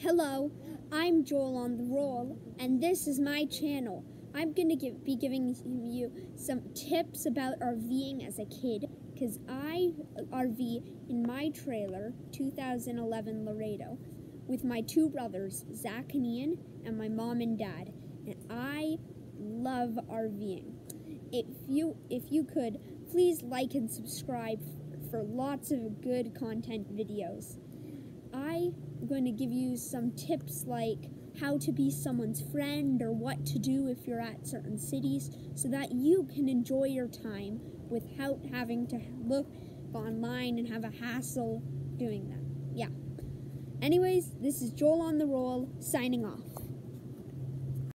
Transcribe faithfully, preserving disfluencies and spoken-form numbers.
Hello, I'm Joel on the roll, and this is my channel. I'm going to give, be giving you some tips about RVing as a kid, because I R V in my trailer, two thousand eleven Laredo, with my two brothers, Zach and Ian, and my mom and dad, and I love RVing. If you, if you could, please like and subscribe for lots of good content videos. I'm going to give you some tips like how to be someone's friend or what to do if you're at certain cities so that you can enjoy your time without having to look online and have a hassle doing that. Yeah. Anyways, this is Joel on the roll, signing off.